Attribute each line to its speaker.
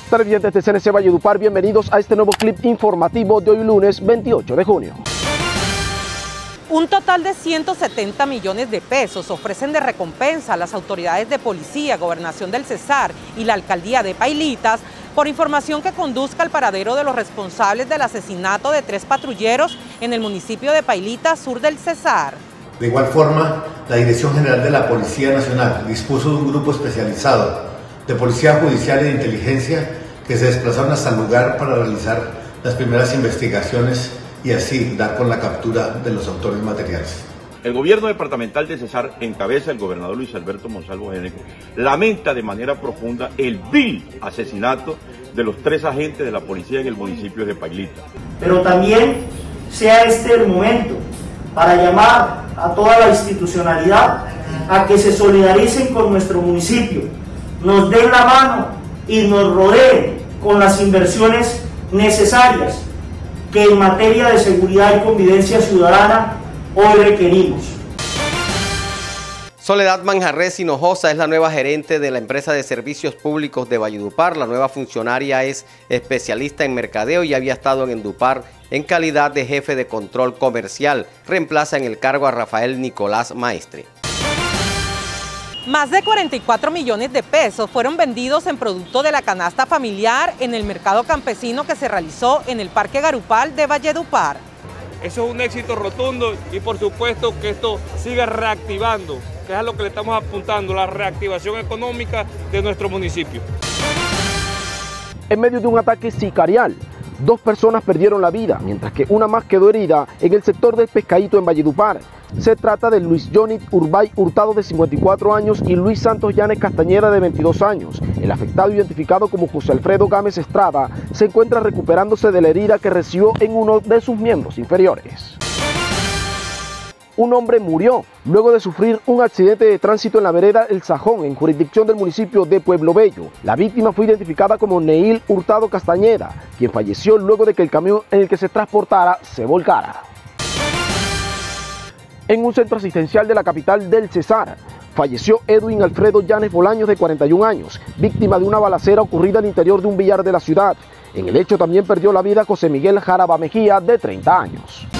Speaker 1: Televidentes de CNC Valledupar, bienvenidos a este nuevo clip informativo de hoy lunes 28 de junio.
Speaker 2: Un total de 170 millones de pesos ofrecen de recompensa a las autoridades de policía, Gobernación del Cesar y la Alcaldía de Pailitas por información que conduzca al paradero de los responsables del asesinato de 3 patrulleros en el municipio de Pailitas, sur del Cesar.
Speaker 3: De igual forma, la Dirección General de la Policía Nacional dispuso de un grupo especializado de Policía Judicial y de Inteligencia que se desplazaron hasta el lugar para realizar las primeras investigaciones y así dar con la captura de los autores materiales.
Speaker 4: El gobierno departamental de Cesar, en cabeza del gobernador Luis Alberto Monsalvo Géneco, lamenta de manera profunda el vil asesinato de los 3 agentes de la policía en el municipio de Pailitas.
Speaker 5: Pero también sea este el momento para llamar a toda la institucionalidad a que se solidaricen con nuestro municipio, nos den la mano y nos rodeen con las inversiones necesarias que en materia de seguridad y convivencia ciudadana hoy requerimos.
Speaker 6: Soledad Manjarres Hinojosa es la nueva gerente de la empresa de servicios públicos de Valledupar. La nueva funcionaria es especialista en mercadeo y había estado en Endupar en calidad de jefe de control comercial. Reemplaza en el cargo a Rafael Nicolás Maestre.
Speaker 2: Más de 44 millones de pesos fueron vendidos en producto de la canasta familiar en el mercado campesino que se realizó en el Parque Garupal de Valledupar.
Speaker 7: Eso es un éxito rotundo y por supuesto que esto siga reactivando, que es a lo que le estamos apuntando, la reactivación económica de nuestro municipio.
Speaker 1: En medio de un ataque sicarial, 2 personas perdieron la vida, mientras que una más quedó herida en el sector del Pescadito en Valledupar. Se trata de Luis Johnny Urbay Hurtado, de 54 años, y Luis Santos Llanes Castañeda, de 22 años. El afectado, identificado como José Alfredo Gámez Estrada, se encuentra recuperándose de la herida que recibió en uno de sus miembros inferiores. Un hombre murió luego de sufrir un accidente de tránsito en la vereda El Sajón, en jurisdicción del municipio de Pueblo Bello. La víctima fue identificada como Neil Hurtado Castañeda, quien falleció luego de que el camión en el que se transportara se volcara. En un centro asistencial de la capital del Cesar, falleció Edwin Alfredo Llanes Bolaños, de 41 años, víctima de una balacera ocurrida al interior de un billar de la ciudad. En el hecho también perdió la vida José Miguel Jaraba Mejía, de 30 años.